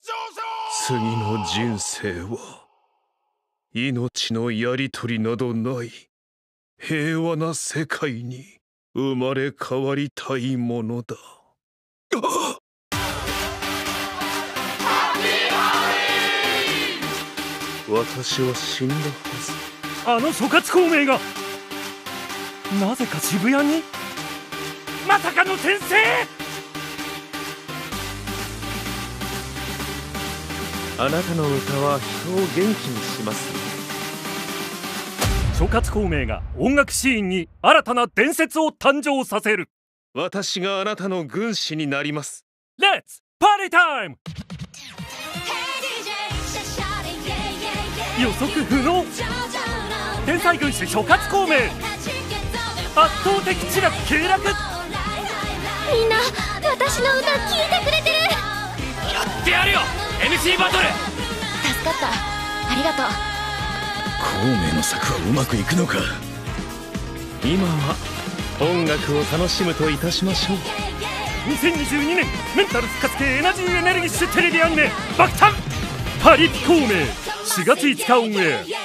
次の人生は命のやり取りなどない平和な世界に生まれ変わりたいものだ。私は死んだはず。 あの諸葛孔明がなぜか渋谷に。まさかの転生。 あなたの歌は人を元気にします。 諸葛孔明が音楽シーンに新たな伝説を誕生させる。 私があなたの軍師になります。 レッツパーティータイム。予測不能。天才軍師諸葛孔明。圧倒的知略経略。 みんな私の歌聴いてくれてる。 やってやるよ MC バトル。 助かった、ありがとう。 孔明の策はうまくいくのか。今は音楽を楽しむといたしましょう。 2022年メンタル復活系エナジーエネルギッシュテレビアニメ爆誕パリピ孔明4月5日オンエア。